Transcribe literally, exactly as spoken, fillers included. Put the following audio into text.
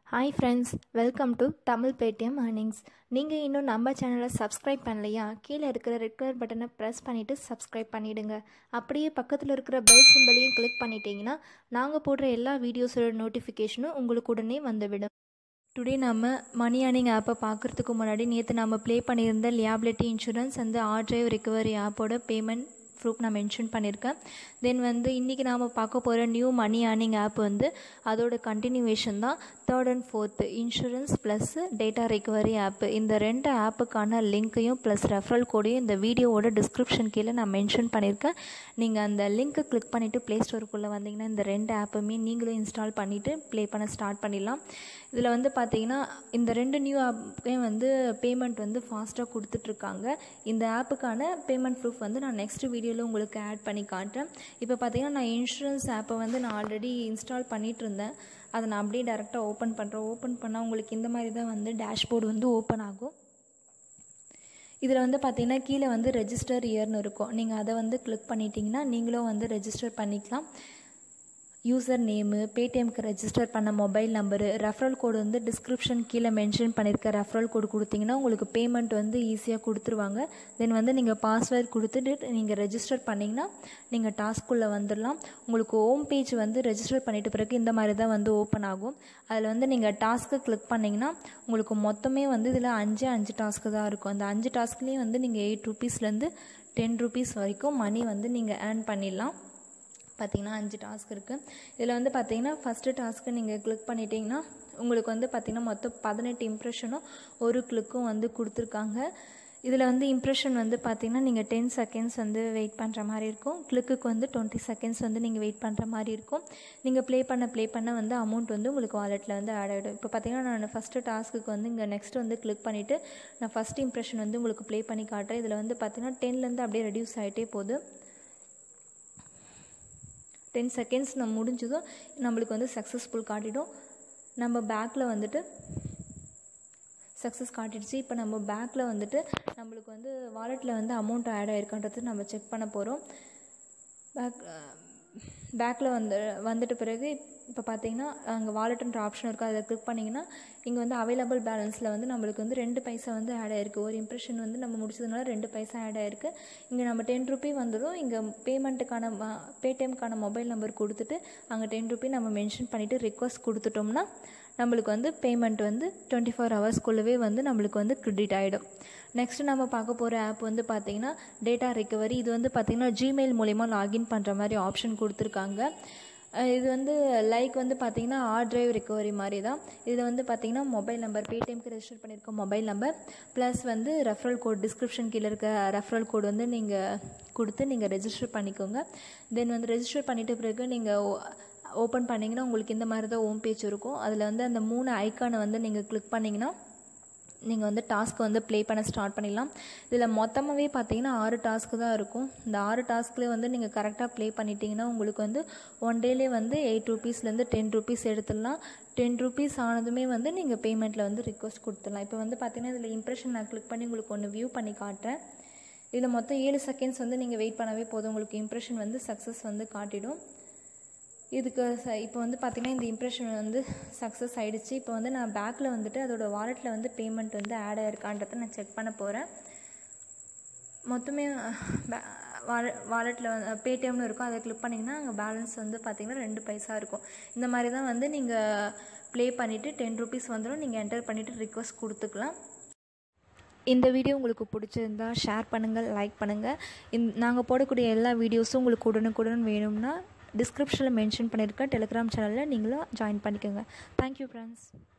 Hi friends, welcome to Tamil Paytm Earnings. நீங்கள் இன்னும் நம்ம சேனலை சப்ஸ்கிரைப் பண்ணலையா? கீழே இருக்கிற ரெட் கலர் பட்டனை ப்ரெஸ் பண்ணிவிட்டு சப்ஸ்கிரைப் பண்ணிவிடுங்க. அப்படியே பக்கத்தில் இருக்கிற பெல் சிம்பலையும் கிளிக் பண்ணிட்டீங்கன்னா நாங்கள் போடுற எல்லா வீடியோஸோட நோட்டிஃபிகேஷனும் உங்களுக்கு உடனே வந்துவிடும். டுடே நம்ம மணி ஏர்னிங் ஆப்பை பார்க்குறதுக்கு முன்னாடி நேற்று நம்ம ப்ளே பண்ணியிருந்த லியாபிலிட்டி இன்சூரன்ஸ் அந்த ஆர் டிரைவ் ரிகவரி ஆப்போட பேமெண்ட் ப்ரூஃப் நான் மென்ஷன் பண்ணியிருக்கேன். தென் வந்து இன்றைக்கி நாம் பார்க்க போகிற நியூ மணி ஏர்னிங் ஆப் வந்து அதோட கண்டினியூவேஷன் தான் third and fourth insurance plus data recovery app. இந்த ரெண்டு ஆப்புக்கான லிங்க்கையும் ப்ளஸ் ரெஃபரல் கோடையும் இந்த வீடியோவோட டிஸ்கிரிப்ஷன் கீழே நான் மென்ஷன் பண்ணியிருக்கேன். நீங்கள் அந்த லிங்க்கை கிளிக் பண்ணிவிட்டு ப்ளே ஸ்டோருக்குள்ளே வந்தீங்கன்னா இந்த ரெண்டு ஆப்புமே நீங்களும் இன்ஸ்டால் பண்ணிவிட்டு ப்ளே பண்ண ஸ்டார்ட் பண்ணிடலாம். இதில் வந்து பார்த்தீங்கன்னா இந்த ரெண்டு நியூ ஆப்புக்கையும் வந்து பேமெண்ட் வந்து ஃபாஸ்ட்டாக கொடுத்துட்ருக்காங்க. இந்த ஆப்புக்கான பேமெண்ட் ப்ரூஃப் வந்து நான் நெக்ஸ்ட் வீடியோவில் உங்களுக்கு ஆட் பண்ணி காட்டுறேன். இப்போ பார்த்தீங்கன்னா நான் இன்சூரன்ஸ் ஆப்பை வந்து நான் ஆல்ரெடி இன்ஸ்டால் பண்ணிகிட்டு இருந்தேன். அதை நான் அப்படியே டேரெக்டாக ஓப்பன் பண்ணுறேன். ஓப்பன் பண்ணால் உங்களுக்கு இந்த மாதிரி தான் வந்து டேஷ்போர்டு வந்து ஓப்பன் ஆகும். இதில் வந்து பார்த்தீங்கன்னா கீழே வந்து ரெஜிஸ்டர் இயர்னு இருக்கும். நீங்கள் அதை வந்து கிளிக் பண்ணிட்டீங்கன்னா நீங்களும் வந்து ரெஜிஸ்டர் பண்ணிக்கலாம். யூசர் நேமு, பேடிஎம்க்கு ரெஜிஸ்டர் பண்ண மொபைல் நம்பரு, ரெஃபரல் கோடு வந்து டிஸ்கிரிப்ஷன் கீழே மென்ஷன் பண்ணியிருக்க ரெஃபரல் கோடு கொடுத்தீங்கன்னா உங்களுக்கு பேமெண்ட் வந்து ஈஸியாக கொடுத்துருவாங்க. தென் வந்து நீங்கள் பாஸ்வேர்ட் கொடுத்துட்டு நீங்கள் ரெஜிஸ்டர் பண்ணிங்கன்னா நீங்கள் டாஸ்க்குள்ளே வந்துடலாம். உங்களுக்கு ஹோம் பேஜ் வந்து ரெஜிஸ்டர் பண்ணிட்ட பிறகு இந்த மாதிரி தான் வந்து ஓப்பன் ஆகும். அதில் வந்து நீங்கள் டாஸ்க்கை கிளிக் பண்ணிங்கன்னா உங்களுக்கு மொத்தமே வந்து இதில் அஞ்சு அஞ்சு டாஸ்க்கு தான் இருக்கும். அந்த அஞ்சு டாஸ்க்லேயும் வந்து நீங்கள் எயிட் ருபீஸ்லேருந்து டென் ருபீஸ் வரைக்கும் மணி வந்து நீங்கள் ஏர்ன் பண்ணிடலாம். பார்த்திங்கன்னா அஞ்சு டாஸ்க் இருக்குது. இதில் வந்து பார்த்திங்கன்னா ஃபஸ்ட்டு டாஸ்க்கு நீங்கள் கிளிக் பண்ணிட்டீங்கன்னா உங்களுக்கு வந்து பார்த்திங்கன்னா மொத்தம் பதினெட்டு இம்ப்ரெஷனும் ஒரு கிளிக்கும் வந்து கொடுத்துருக்காங்க. இதில் வந்து இம்ப்ரெஷன் வந்து பார்த்திங்கன்னா நீங்கள் டென் செகண்ட்ஸ் வந்து வெயிட் பண்ணுற மாதிரி இருக்கும். கிளிக்குக்கு வந்து டுவெண்ட்டி செகண்ட்ஸ் வந்து நீங்கள் வெயிட் பண்ணுற மாதிரி இருக்கும். நீங்கள் ப்ளே பண்ண ப்ளே பண்ண வந்து அமௌண்ட் வந்து உங்களுக்கு வாலெட்டில் வந்து ஆட் ஆகிடும். இப்போ பார்த்திங்கன்னா நான் ஃபஸ்ட்டு டாஸ்க்கு வந்து இங்கே நெக்ஸ்ட் வந்து கிளிக் பண்ணிவிட்டு நான் ஃபஸ்ட் இம்ப்ரெஷன் வந்து உங்களுக்கு ப்ளே பண்ணி காட்டுறேன். இதில் வந்து பார்த்திங்கன்னா டென்லேருந்து அப்படியே ரெடியூஸ் ஆகிட்டே போகுது. டென் செகண்ட்ஸ் நம்ம முடிஞ்சதும் நம்மளுக்கு வந்து சக்ஸஸ்ஃபுல் காட்டிடும். நம்ம பேக்கில் வந்துட்டு சக்ஸஸ் காட்டிடுச்சு. இப்போ நம்ம பேக்கில் வந்துட்டு நம்மளுக்கு வந்து வாலெட்டில் வந்து அமௌண்ட் ஆட் ஆகிருக்குன்றது நம்ம செக் பண்ண போகிறோம். பேக் பேக்கில் வந்து வந்துட்ட பிறகு இப்போ பார்த்தீங்கன்னா அங்கே வாலெட்டுன்ற ஆப்ஷன் இருக்குது. அதை கிளிக் பண்ணிங்கன்னா இங்கே வந்து அவைலபிள் பேலன்ஸில் வந்து நம்மளுக்கு வந்து ரெண்டு பைசா வந்து ஆட் ஆகிருக்கு. ஒரு இம்ப்ரெஷன் வந்து நம்ம முடிச்சதுனால ரெண்டு பைசா ஆட் ஆகிருக்கு. இங்கே நம்ம டென் ருபி வந்துடும். இங்கே பேமெண்ட்டுக்கான பேடிஎம்க்கான மொபைல் நம்பர் கொடுத்துட்டு அங்கே டென் ருபி நம்ம மென்ஷன் பண்ணிவிட்டு ரிக்வஸ்ட் கொடுத்துட்டோம்னா நம்மளுக்கு வந்து பேமெண்ட் வந்து டுவெண்ட்டி ஃபோர் ஹவர்ஸ்க்குள்ளவே வந்து நம்மளுக்கு வந்து கிரெடிட் ஆகிடும். நெக்ஸ்ட்டு நம்ம பார்க்க போகிற ஆப் வந்து பார்த்திங்கன்னா டேட்டா ரிகவரி. இது வந்து பார்த்திங்கன்னா ஜிமெயில் மூலிமா லாகின் பண்ணுற மாதிரி ஆப்ஷன் கொடுத்துருக்காங்க. இது வந்து லைக் வந்து பார்த்திங்கன்னா ஆர் டிரைவ் ரிகவரி மாதிரி தான். இதில் வந்து பார்த்திங்கன்னா மொபைல் நம்பர் பேடிஎம்க்கு ரெஜிஸ்டர் பண்ணியிருக்க மொபைல் நம்பர் ப்ளஸ் வந்து ரெஃபரல் கோட் டிஸ்கிரிப்ஷன் கீழே இருக்க ரெஃபரல் கோடு வந்து நீங்கள் கொடுத்து நீங்கள் ரெஜிஸ்டர் பண்ணிக்கோங்க. தென் வந்து ரெஜிஸ்டர் பண்ணிட்ட பிறகு நீங்கள் ஓப்பன் பண்ணிங்கன்னா உங்களுக்கு இந்த மாதிரி தான் ஹோம் பேஜ் இருக்கும். அதில் வந்து அந்த மூணு ஐக்கானை வந்து நீங்கள் கிளிக் பண்ணிங்கன்னா நீங்கள் வந்து டாஸ்க்கு வந்து ப்ளே பண்ண ஸ்டார்ட் பண்ணிடலாம். இதில் மொத்தமாகவே பார்த்தீங்கன்னா ஆறு டாஸ்க்கு தான் இருக்கும். இந்த ஆறு டாஸ்க்லேயே வந்து நீங்கள் கரெக்டாக ப்ளே பண்ணிட்டீங்கன்னா உங்களுக்கு வந்து ஒன் டேலே வந்து எயிட் ருபீஸ்லேருந்து டென் ருபீஸ் எடுத்துடலாம். டென் ருபீஸ் ஆனதுமே வந்து நீங்கள் பேமெண்ட்டில் வந்து ரிக்வஸ்ட் கொடுத்துடலாம். இப்போ வந்து பார்த்தீங்கன்னா இதில் இம்ப்ரெஷன் நான் கிளிக் பண்ணி உங்களுக்கு ஒன்று வியூ பண்ணி காட்டுறேன். இதில் மொத்தம் ஏழு செகண்ட்ஸ் வந்து நீங்கள் வெயிட் பண்ணவே போதும். உங்களுக்கு இம்ப்ரெஷன் வந்து சக்ஸஸ் வந்து காட்டிடும். இதுக்கு ச இப்போ வந்து பார்த்திங்கன்னா இந்த இம்ப்ரெஷன் வந்து சக்ஸஸ் ஆகிடுச்சு. இப்போ வந்து நான் பேக்கில் வந்துட்டு அதோடய வாலெட்டில் வந்து பேமெண்ட் வந்து ஆட் ஆகிருக்கான்றதை நான் செக் பண்ண போகிறேன். மொத்தமே வால வாலெட்டில் வந்து பேடிஎம்னு இருக்கும். அதை கிளிக் பண்ணிங்கன்னா அங்கே பேலன்ஸ் வந்து பார்த்திங்கன்னா ரெண்டு பைசா இருக்கும். இந்த மாதிரி தான் வந்து நீங்கள் ப்ளே பண்ணிவிட்டு டென் ருபீஸ் வந்துடும். நீங்கள் என்டர் பண்ணிவிட்டு ரிக்வஸ்ட் கொடுத்துக்கலாம். இந்த வீடியோ உங்களுக்கு பிடிச்சிருந்தா ஷேர் பண்ணுங்கள், லைக் பண்ணுங்கள். இந் நாங்கள் போடக்கூடிய எல்லா வீடியோஸும் உங்களுக்கு உடனுக்குடன் வேணும்னா டிஸ்கிரிப்ஷனில் மென்ஷன் பண்ணியிருக்க டெலிகிராம் சேனலில் நீங்களும் ஜாயின் பண்ணிக்கோங்க. Thank you friends.